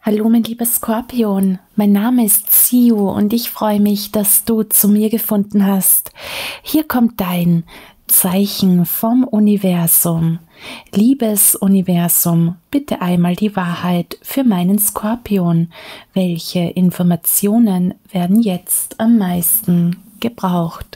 Hallo mein lieber Skorpion, mein Name ist Siu und ich freue mich, dass du zu mir gefunden hast. Hier kommt dein Zeichen vom Universum. Liebes Universum, bitte einmal die Wahrheit für meinen Skorpion. Welche Informationen werden jetzt am meisten gebraucht?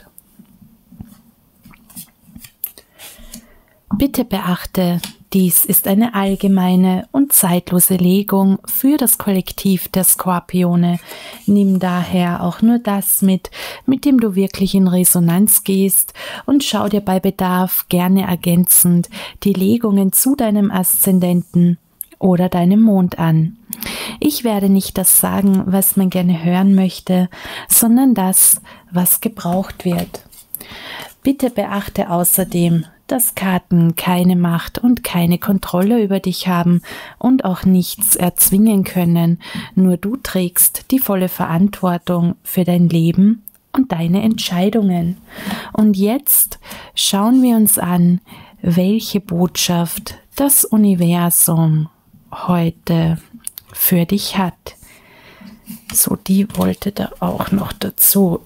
Bitte beachte, dies ist eine allgemeine und zeitlose Legung für das Kollektiv der Skorpione. Nimm daher auch nur das mit dem du wirklich in Resonanz gehst und schau dir bei Bedarf gerne ergänzend die Legungen zu deinem Aszendenten oder deinem Mond an. Ich werde nicht das sagen, was man gerne hören möchte, sondern das, was gebraucht wird. Bitte beachte außerdem, dass Karten keine Macht und keine Kontrolle über dich haben und auch nichts erzwingen können. Nur du trägst die volle Verantwortung für dein Leben und deine Entscheidungen. Und jetzt schauen wir uns an, welche Botschaft das Universum heute für dich hat. So, die wollte da auch noch dazu.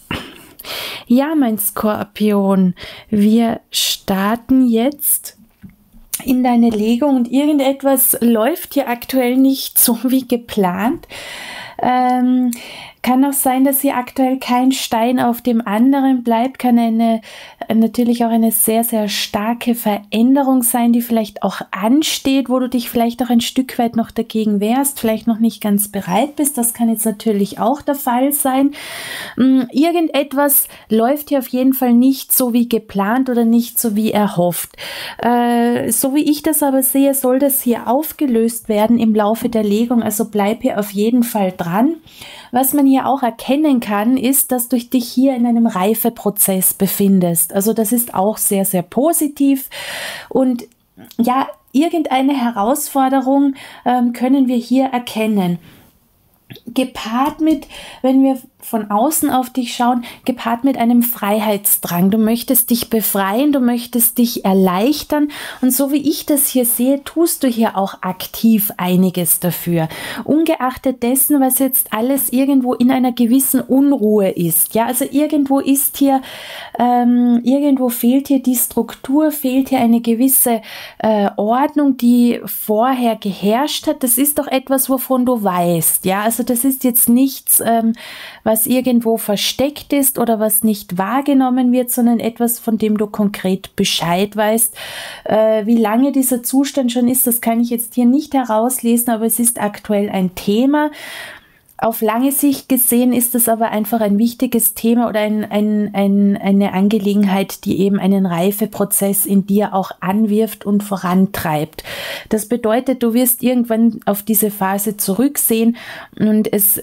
Ja, mein Skorpion, wir starten jetzt in deine Legung und irgendetwas läuft hier aktuell nicht so wie geplant. Kann auch sein, dass hier aktuell kein Stein auf dem anderen bleibt, kann natürlich auch eine sehr, sehr starke Veränderung sein, die vielleicht auch ansteht, wo du dich vielleicht auch ein Stück weit noch dagegen wehrst, vielleicht noch nicht ganz bereit bist. Das kann jetzt natürlich auch der Fall sein. Irgendetwas läuft hier auf jeden Fall nicht so wie geplant oder nicht so wie erhofft. So wie ich das aber sehe, soll das hier aufgelöst werden im Laufe der Legung, also bleib hier auf jeden Fall dran. Was man hier auch erkennen kann, ist, dass du dich hier in einem Reifeprozess befindest. Also das ist auch sehr, sehr positiv. Und ja, irgendeine Herausforderung können wir hier erkennen. Gepaart mit, wenn wir von außen auf dich schauen, gepaart mit einem Freiheitsdrang. Du möchtest dich befreien, du möchtest dich erleichtern und so wie ich das hier sehe, tust du hier auch aktiv einiges dafür. Ungeachtet dessen, was jetzt alles irgendwo in einer gewissen Unruhe ist. Ja, also irgendwo ist hier, irgendwo fehlt hier die Struktur, fehlt hier eine gewisse Ordnung, die vorher geherrscht hat. Das ist doch etwas, wovon du weißt. Ja, also das ist jetzt nichts, was irgendwo versteckt ist oder was nicht wahrgenommen wird, sondern etwas, von dem du konkret Bescheid weißt. Wie lange dieser Zustand schon ist, das kann ich jetzt hier nicht herauslesen, aber es ist aktuell ein Thema. Auf lange Sicht gesehen ist es aber einfach ein wichtiges Thema oder eine Angelegenheit, die eben einen Reifeprozess in dir auch anwirft und vorantreibt. Das bedeutet, du wirst irgendwann auf diese Phase zurücksehen und es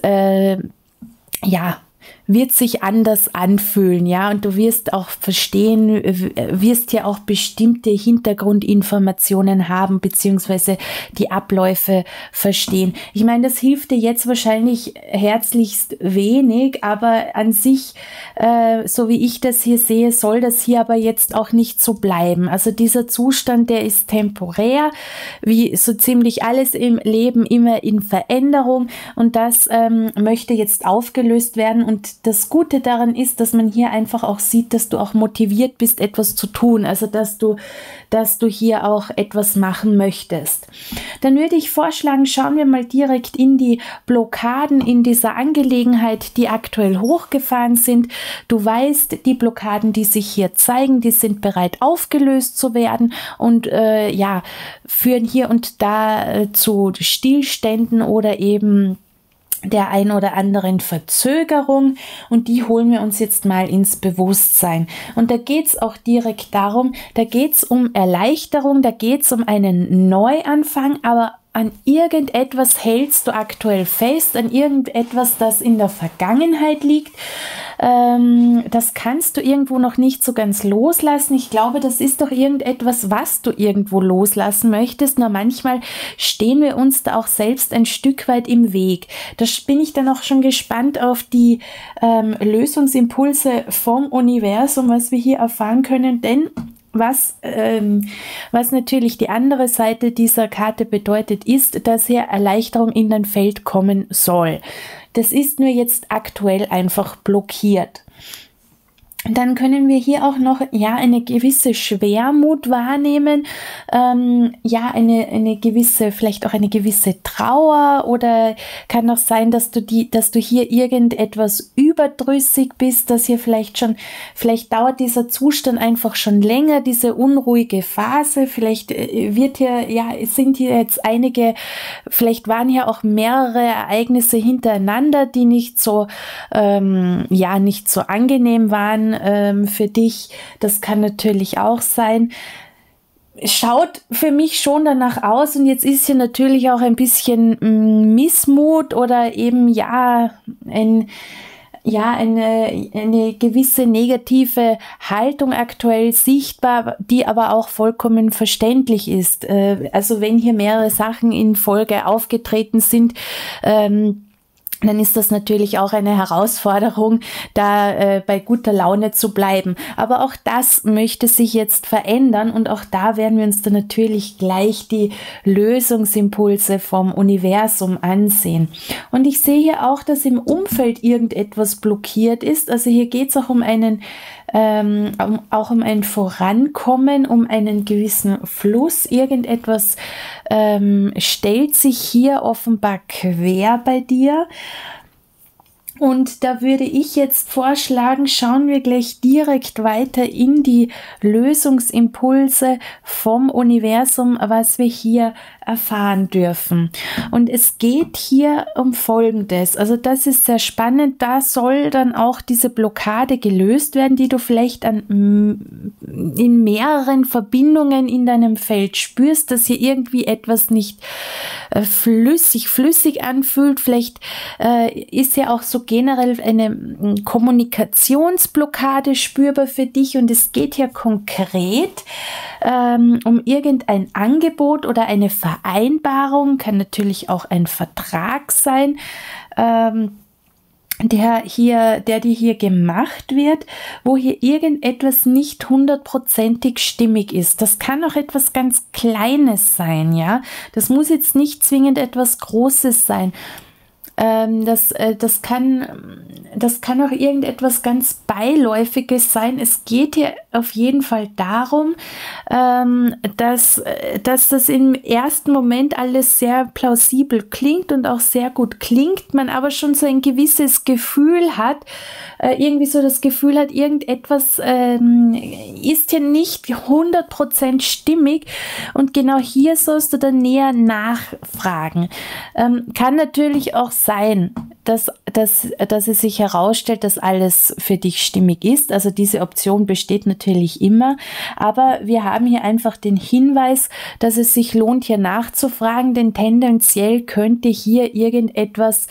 wird sich anders anfühlen, ja, und du wirst auch verstehen, wirst ja auch bestimmte Hintergrundinformationen haben, beziehungsweise die Abläufe verstehen. Ich meine, das hilft dir jetzt wahrscheinlich herzlichst wenig, aber an sich, so wie ich das hier sehe, soll das hier aber jetzt auch nicht so bleiben. Also dieser Zustand, der ist temporär, wie so ziemlich alles im Leben immer in Veränderung und das möchte jetzt aufgelöst werden und das Gute daran ist, dass man hier einfach auch sieht, dass du auch motiviert bist, etwas zu tun, also dass du hier auch etwas machen möchtest. Dann würde ich vorschlagen, schauen wir mal direkt in die Blockaden in dieser Angelegenheit, die aktuell hochgefahren sind. Du weißt, die Blockaden, die sich hier zeigen, die sind bereit aufgelöst zu werden und führen hier und da zu Stillständen oder eben der ein oder anderen Verzögerung und die holen wir uns jetzt mal ins Bewusstsein. Und da geht es auch direkt darum, da geht es um Erleichterung, da geht es um einen Neuanfang, aber an irgendetwas hältst du aktuell fest, an irgendetwas, das in der Vergangenheit liegt. Das kannst du irgendwo noch nicht so ganz loslassen. Ich glaube, das ist doch irgendetwas, was du irgendwo loslassen möchtest. Nur manchmal stehen wir uns da auch selbst ein Stück weit im Weg. Da bin ich dann auch schon gespannt auf die Lösungsimpulse vom Universum, was wir hier erfahren können, denn Was natürlich die andere Seite dieser Karte bedeutet, ist, dass hier Erleichterung in dein Feld kommen soll. Das ist nur jetzt aktuell einfach blockiert. Dann können wir hier auch noch eine gewisse Schwermut wahrnehmen, eine gewisse, vielleicht auch eine gewisse Trauer, oder kann auch sein, dass du hier irgendetwas überdrüssig bist, dass hier vielleicht dauert dieser Zustand einfach schon länger, diese unruhige Phase, vielleicht sind hier jetzt einige, vielleicht waren hier auch mehrere Ereignisse hintereinander, die nicht so angenehm waren für dich. Das kann natürlich auch sein. Schaut für mich schon danach aus, und jetzt ist hier natürlich auch ein bisschen Missmut oder eben eine gewisse negative Haltung aktuell sichtbar, die aber auch vollkommen verständlich ist. Also wenn hier mehrere Sachen in Folge aufgetreten sind, dann ist das natürlich auch eine Herausforderung, da bei guter Laune zu bleiben. Aber auch das möchte sich jetzt verändern, und auch da werden wir uns dann natürlich gleich die Lösungsimpulse vom Universum ansehen. Und ich sehe hier auch, dass im Umfeld irgendetwas blockiert ist. Also hier geht es auch um ein Vorankommen, um einen gewissen Fluss. Irgendetwas stellt sich hier offenbar quer bei dir. Und da würde ich jetzt vorschlagen, schauen wir gleich direkt weiter in die Lösungsimpulse vom Universum, was wir hier erfahren dürfen. Und es geht hier um Folgendes. Also das ist sehr spannend. Da soll dann auch diese Blockade gelöst werden, die du vielleicht in mehreren Verbindungen in deinem Feld spürst, dass hier irgendwie etwas nicht flüssig anfühlt. Vielleicht ist ja auch so generell eine Kommunikationsblockade spürbar für dich, und es geht hier konkret um irgendein Angebot oder eine Vereinbarung, kann natürlich auch ein Vertrag sein, der dir hier gemacht wird, wo hier irgendetwas nicht hundertprozentig stimmig ist. Das kann auch etwas ganz Kleines sein, ja. Das muss jetzt nicht zwingend etwas Großes sein. Das kann auch irgendetwas ganz Beiläufiges sein. Es geht hier auf jeden Fall darum, dass das im ersten Moment alles sehr plausibel klingt und auch sehr gut klingt, man aber schon so ein gewisses Gefühl hat, irgendetwas ist hier nicht 100% stimmig, und genau hier sollst du dann näher nachfragen. Kann natürlich auch sein, dass es sich herausstellt, dass alles für dich stimmig ist. Also diese Option besteht natürlich immer, aber wir haben hier einfach den Hinweis, dass es sich lohnt, hier nachzufragen, denn tendenziell könnte hier irgendetwas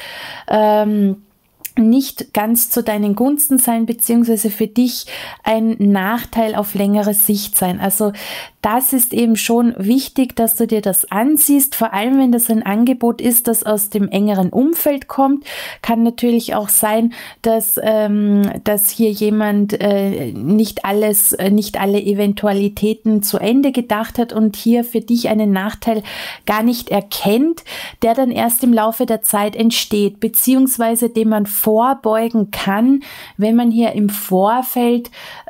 nicht ganz zu deinen Gunsten sein, beziehungsweise für dich ein Nachteil auf längere Sicht sein. Also das ist eben schon wichtig, dass du dir das ansiehst, vor allem wenn das ein Angebot ist, das aus dem engeren Umfeld kommt. Kann natürlich auch sein, dass hier jemand nicht alle Eventualitäten zu Ende gedacht hat und hier für dich einen Nachteil gar nicht erkennt, der dann erst im Laufe der Zeit entsteht, beziehungsweise dem man vorbeugen kann, wenn man hier im Vorfeld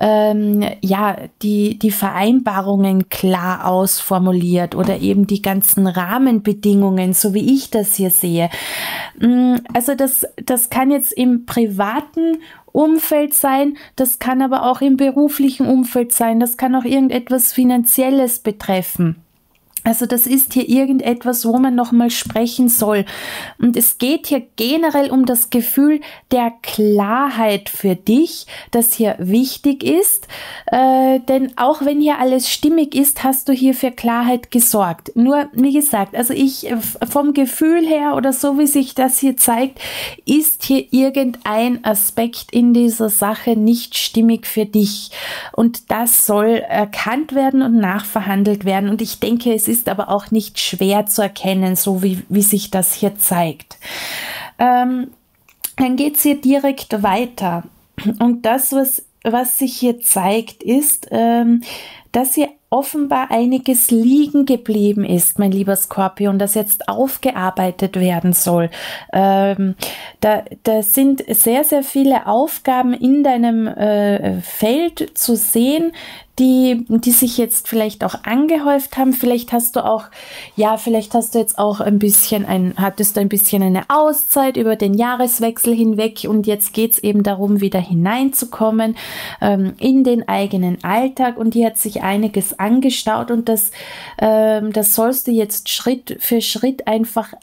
die Vereinbarungen klar ausformuliert oder eben die ganzen Rahmenbedingungen, so wie ich das hier sehe. Also das kann jetzt im privaten Umfeld sein, das kann aber auch im beruflichen Umfeld sein, das kann auch irgendetwas Finanzielles betreffen. Also das ist hier irgendetwas, wo man nochmal sprechen soll. Und es geht hier generell um das Gefühl der Klarheit für dich, das hier wichtig ist. Denn auch wenn hier alles stimmig ist, hast du hier für Klarheit gesorgt. Nur, wie gesagt, also vom Gefühl her oder so wie sich das hier zeigt, ist hier irgendein Aspekt in dieser Sache nicht stimmig für dich. Und das soll erkannt werden und nachverhandelt werden. Und ich denke, es ist aber auch nicht schwer zu erkennen, so wie sich das hier zeigt. Dann geht es hier direkt weiter. Und das, was sich hier zeigt, ist, dass hier offenbar einiges liegen geblieben ist, mein lieber Skorpion, das jetzt aufgearbeitet werden soll. Da sind sehr, sehr viele Aufgaben in deinem Feld zu sehen, die sich jetzt vielleicht auch angehäuft haben. Vielleicht hast du auch, ja, vielleicht hast du jetzt auch hattest du ein bisschen eine Auszeit über den Jahreswechsel hinweg und jetzt geht es eben darum, wieder hineinzukommen in den eigenen Alltag, und hier hat sich einiges angestaut, und das sollst du jetzt Schritt für Schritt einfach,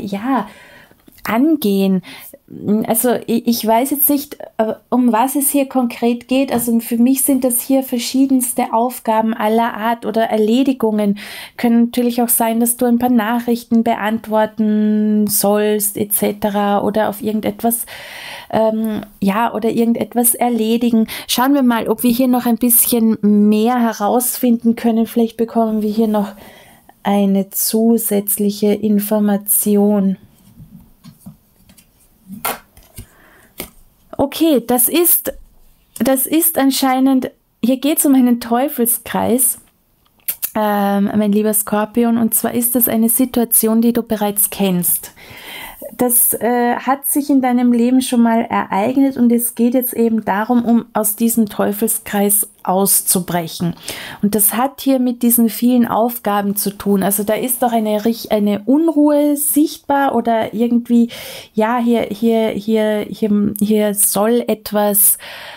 angehen. Also ich weiß jetzt nicht, um was es hier konkret geht. Also für mich sind das hier verschiedenste Aufgaben aller Art oder Erledigungen. Können natürlich auch sein, dass du ein paar Nachrichten beantworten sollst etc. oder auf irgendetwas, oder irgendetwas erledigen. Schauen wir mal, ob wir hier noch ein bisschen mehr herausfinden können. Vielleicht bekommen wir hier noch eine zusätzliche Information. Okay, das ist anscheinend, hier geht es um einen Teufelskreis, mein lieber Skorpion, und zwar ist das eine Situation, die du bereits kennst. Das hat sich in deinem Leben schon mal ereignet, und es geht jetzt eben darum, um aus diesem Teufelskreis auszubrechen. Und das hat hier mit diesen vielen Aufgaben zu tun. Also da ist doch eine Unruhe sichtbar, oder irgendwie, ja, hier soll etwas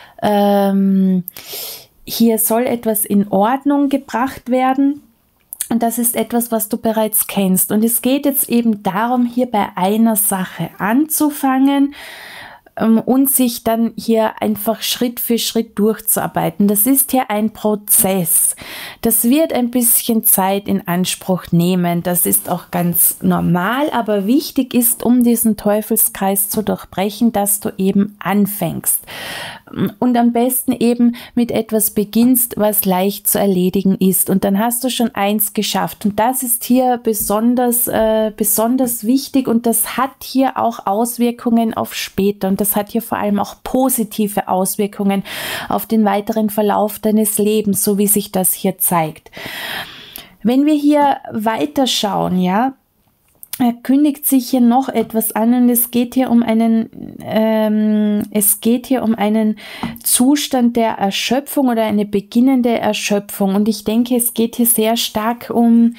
in Ordnung gebracht werden. Und das ist etwas, was du bereits kennst. Und es geht jetzt eben darum, hier bei einer Sache anzufangen und sich dann hier einfach Schritt für Schritt durchzuarbeiten. Das ist hier ein Prozess. Das wird ein bisschen Zeit in Anspruch nehmen. Das ist auch ganz normal, aber wichtig ist, um diesen Teufelskreis zu durchbrechen, dass du eben anfängst. Und am besten eben mit etwas beginnst, was leicht zu erledigen ist. Und dann hast du schon eins geschafft. Und das ist hier besonders wichtig, und das hat hier auch Auswirkungen auf später. Und das hat hier vor allem auch positive Auswirkungen auf den weiteren Verlauf deines Lebens, so wie sich das hier zeigt. Wenn wir hier weiterschauen, ja, kündigt sich hier noch etwas an, und es geht hier um einen Zustand der Erschöpfung oder eine beginnende Erschöpfung. Und ich denke, es geht hier sehr stark um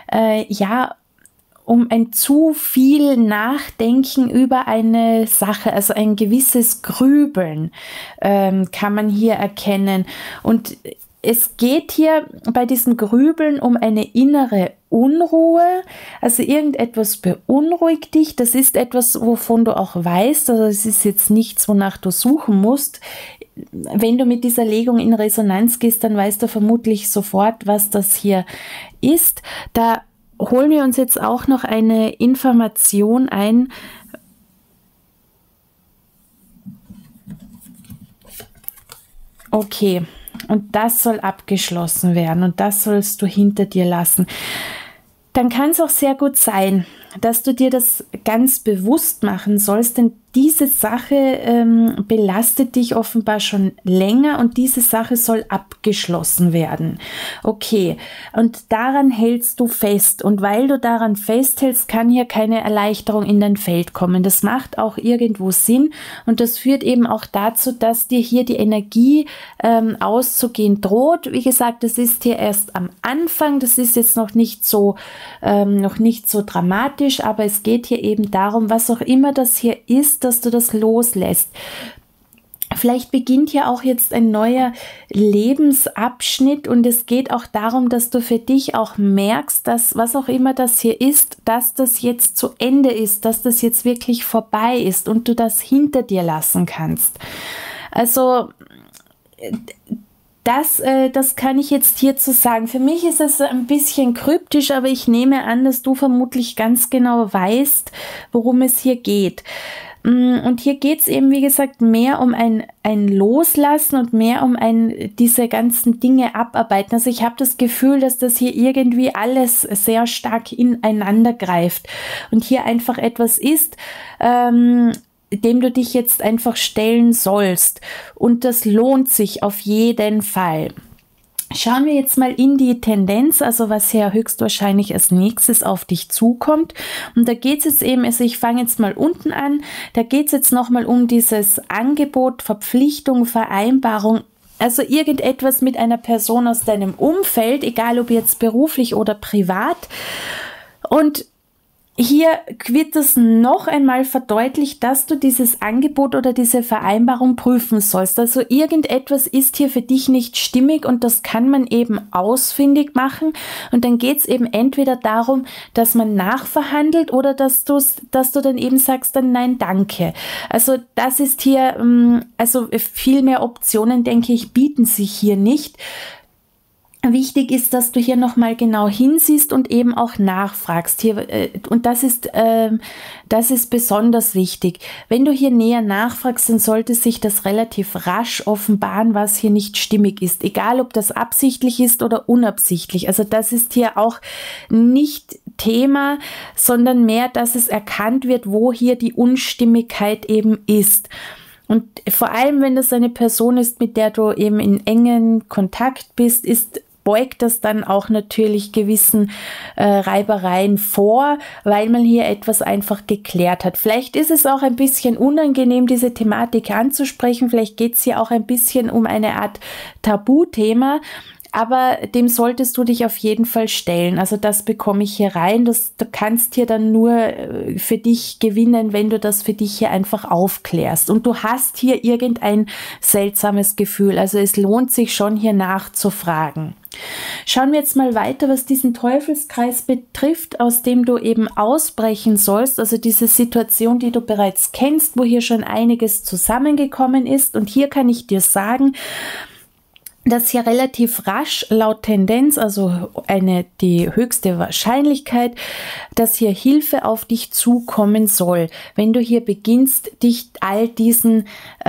ein zu viel Nachdenken über eine Sache, also ein gewisses Grübeln kann man hier erkennen. Und es geht hier bei diesem Grübeln um eine innere Unruhe, also irgendetwas beunruhigt dich. Das ist etwas, wovon du auch weißt, also es ist jetzt nichts, wonach du suchen musst. Wenn du mit dieser Legung in Resonanz gehst, dann weißt du vermutlich sofort, was das hier ist. Da holen wir uns jetzt auch noch eine Information ein. Okay, und das soll abgeschlossen werden, und das sollst du hinter dir lassen. Dann kann es auch sehr gut sein, dass du dir das ganz bewusst machen sollst, denn diese Sache belastet dich offenbar schon länger, und diese Sache soll abgeschlossen werden. Okay, und daran hältst du fest, und weil du daran festhältst, kann hier keine Erleichterung in dein Feld kommen. Das macht auch irgendwo Sinn, und das führt eben auch dazu, dass dir hier die Energie auszugehen droht. Wie gesagt, das ist hier erst am Anfang, das ist jetzt noch nicht so dramatisch, aber es geht hier eben darum, was auch immer das hier ist, dass du das loslässt. Vielleicht beginnt hier auch jetzt ein neuer Lebensabschnitt, und es geht auch darum, dass du für dich auch merkst, dass was auch immer das hier ist, dass das jetzt zu Ende ist, dass das jetzt wirklich vorbei ist und du das hinter dir lassen kannst. Also das kann ich jetzt hierzu sagen. Für mich ist es ein bisschen kryptisch, aber ich nehme an, dass du vermutlich ganz genau weißt, worum es hier geht. Und hier geht es eben, wie gesagt, mehr um ein Loslassen und mehr um diese ganzen Dinge abarbeiten. Also ich habe das Gefühl, dass das hier irgendwie alles sehr stark ineinander greift und hier einfach etwas ist, dem du dich jetzt einfach stellen sollst. Und das lohnt sich auf jeden Fall. Schauen wir jetzt mal in die Tendenz, also was hier höchstwahrscheinlich als nächstes auf dich zukommt. Und da geht es jetzt eben, also ich fange jetzt mal unten an, da geht es jetzt nochmal um dieses Angebot, Verpflichtung, Vereinbarung, also irgendetwas mit einer Person aus deinem Umfeld, egal ob jetzt beruflich oder privat. Und hier wird es noch einmal verdeutlicht, dass du dieses Angebot oder diese Vereinbarung prüfen sollst. Also irgendetwas ist hier für dich nicht stimmig und das kann man eben ausfindig machen. Und dann geht es eben entweder darum, dass man nachverhandelt oder dass du dann eben sagst, dann nein, danke. Also das ist hier, also viel mehr Optionen, denke ich, bieten sich hier nicht. Wichtig ist, dass du hier nochmal genau hinsiehst und eben auch nachfragst. Hier, und das ist besonders wichtig. Wenn du hier näher nachfragst, dann sollte sich das relativ rasch offenbaren, was hier nicht stimmig ist. Egal, ob das absichtlich ist oder unabsichtlich. Also das ist hier auch nicht Thema, sondern mehr, dass es erkannt wird, wo hier die Unstimmigkeit eben ist. Und vor allem, wenn das eine Person ist, mit der du eben in engen Kontakt bist, beugt das dann auch natürlich gewissen Reibereien vor, weil man hier etwas einfach geklärt hat. Vielleicht ist es auch ein bisschen unangenehm, diese Thematik anzusprechen. Vielleicht geht es hier auch ein bisschen um eine Art Tabuthema. Aber dem solltest du dich auf jeden Fall stellen. Also das bekomme ich hier rein. Du kannst hier dann nur für dich gewinnen, wenn du das für dich hier einfach aufklärst. Und du hast hier irgendein seltsames Gefühl. Also es lohnt sich schon, hier nachzufragen. Schauen wir jetzt mal weiter, was diesen Teufelskreis betrifft, aus dem du eben ausbrechen sollst. Also diese Situation, die du bereits kennst, wo hier schon einiges zusammengekommen ist. Und hier kann ich dir sagen, dass hier relativ rasch laut Tendenz, also die höchste Wahrscheinlichkeit, dass hier Hilfe auf dich zukommen soll, wenn du hier beginnst, dich all diesen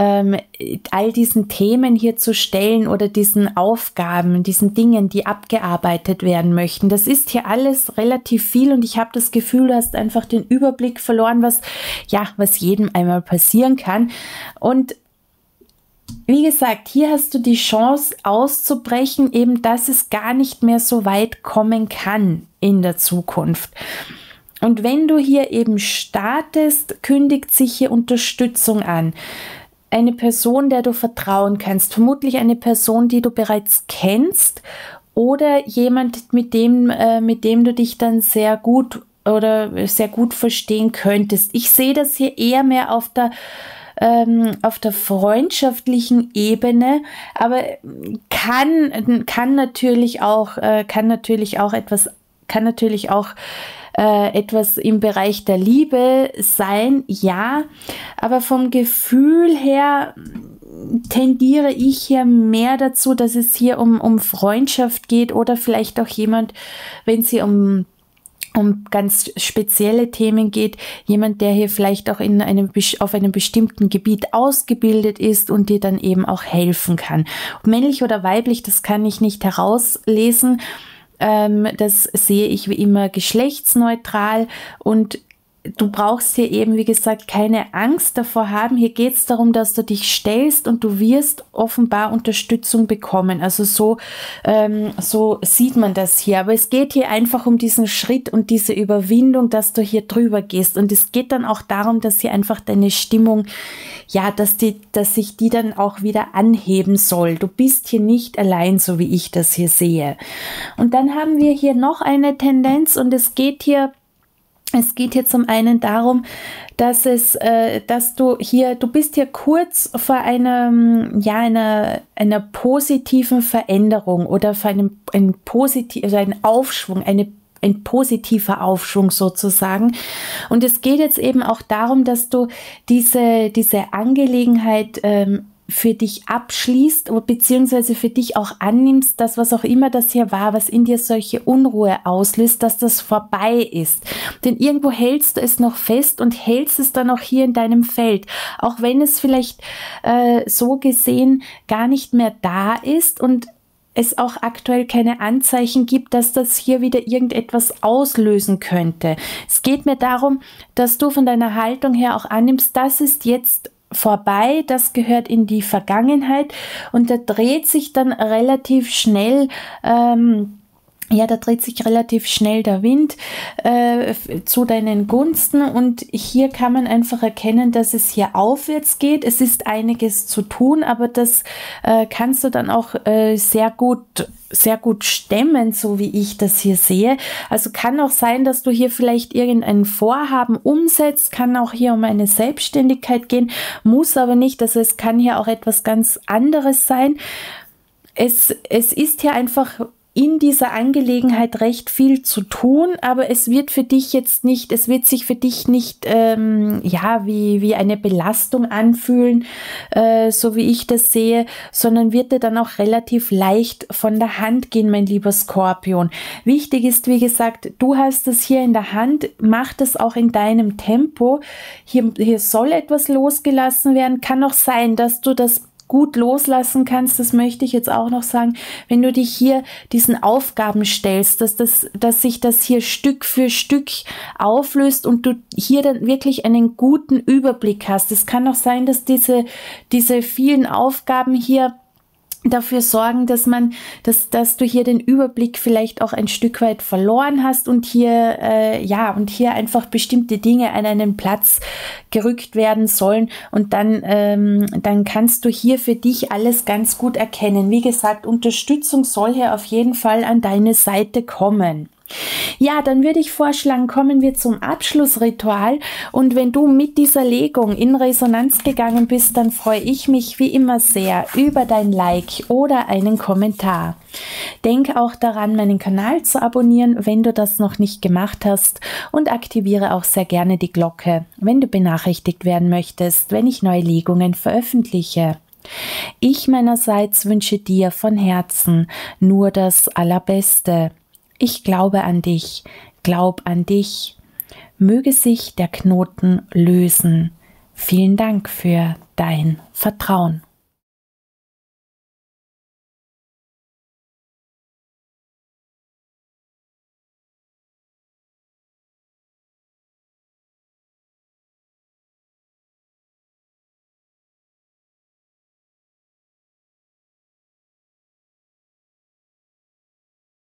Themen hier zu stellen oder diesen Aufgaben, diesen Dingen, die abgearbeitet werden möchten. Das ist hier alles relativ viel und ich habe das Gefühl, du hast einfach den Überblick verloren, was jedem einmal passieren kann. Und wie gesagt, hier hast du die Chance auszubrechen, eben dass es gar nicht mehr so weit kommen kann in der Zukunft. Und wenn du hier eben startest, kündigt sich hier Unterstützung an. Eine Person, der du vertrauen kannst, vermutlich eine Person, die du bereits kennst oder jemand, mit dem du dich dann sehr gut verstehen könntest. Ich sehe das hier eher mehr auf der freundschaftlichen Ebene, aber kann natürlich auch etwas im Bereich der Liebe sein, ja, aber vom Gefühl her tendiere ich hier mehr dazu, dass es hier um Freundschaft geht oder vielleicht auch jemand, wenn sie um ganz spezielle Themen geht, jemand, der hier vielleicht auch auf einem bestimmten Gebiet ausgebildet ist und dir dann eben auch helfen kann. Männlich oder weiblich, das kann ich nicht herauslesen. Das sehe ich wie immer geschlechtsneutral und du brauchst hier eben, wie gesagt, keine Angst davor haben. Hier geht es darum, dass du dich stellst und du wirst offenbar Unterstützung bekommen. Also so sieht man das hier. Aber es geht hier einfach um diesen Schritt und diese Überwindung, dass du hier drüber gehst. Und es geht dann auch darum, dass hier einfach deine Stimmung, dass sich die dann auch wieder anheben soll. Du bist hier nicht allein, so wie ich das hier sehe. Und dann haben wir hier noch eine Tendenz und es geht hier zum einen darum, dass du bist hier kurz vor einer positiven Veränderung oder vor einem Aufschwung, ein positiver Aufschwung sozusagen. Und es geht jetzt eben auch darum, dass du diese Angelegenheit für dich abschließt, beziehungsweise für dich auch annimmst, dass was auch immer das hier war, was in dir solche Unruhe auslöst, dass das vorbei ist. Denn irgendwo hältst du es noch fest und hältst es dann auch hier in deinem Feld. Auch wenn es vielleicht so gesehen gar nicht mehr da ist und es auch aktuell keine Anzeichen gibt, dass das hier wieder irgendetwas auslösen könnte. Es geht mir darum, dass du von deiner Haltung her auch annimmst, das ist jetzt vorbei, das gehört in die Vergangenheit und da dreht sich dann relativ schnell da dreht sich relativ schnell der Wind zu deinen Gunsten und hier kann man einfach erkennen, dass es hier aufwärts geht. Es ist einiges zu tun, aber das kannst du dann auch sehr gut stemmen, so wie ich das hier sehe. Also kann auch sein, dass du hier vielleicht irgendein Vorhaben umsetzt, kann auch hier um eine Selbstständigkeit gehen, muss aber nicht. Also es kann hier auch etwas ganz anderes sein. Es ist hier einfach in dieser Angelegenheit recht viel zu tun, aber es wird für dich jetzt nicht, es wird sich für dich nicht wie eine Belastung anfühlen, so wie ich das sehe, sondern wird dir dann auch relativ leicht von der Hand gehen, mein lieber Skorpion. Wichtig ist, wie gesagt, du hast es hier in der Hand, mach das auch in deinem Tempo. Hier soll etwas losgelassen werden, kann auch sein, dass du das gut loslassen kannst, das möchte ich jetzt auch noch sagen, wenn du dich hier diesen Aufgaben stellst, dass sich das hier Stück für Stück auflöst und du hier dann wirklich einen guten Überblick hast. Es kann auch sein, dass diese vielen Aufgaben hier dafür sorgen, dass du hier den Überblick vielleicht auch ein Stück weit verloren hast und hier einfach bestimmte Dinge an einen Platz gerückt werden sollen und dann kannst du hier für dich alles ganz gut erkennen. Wie gesagt, Unterstützung soll hier auf jeden Fall an deine Seite kommen. Ja, dann würde ich vorschlagen, kommen wir zum Abschlussritual und wenn du mit dieser Legung in Resonanz gegangen bist, dann freue ich mich wie immer sehr über dein Like oder einen Kommentar. Denk auch daran, meinen Kanal zu abonnieren, wenn du das noch nicht gemacht hast und aktiviere auch sehr gerne die Glocke, wenn du benachrichtigt werden möchtest, wenn ich neue Legungen veröffentliche. Ich meinerseits wünsche dir von Herzen nur das Allerbeste. Ich glaube an dich, glaub an dich. Möge sich der Knoten lösen. Vielen Dank für dein Vertrauen.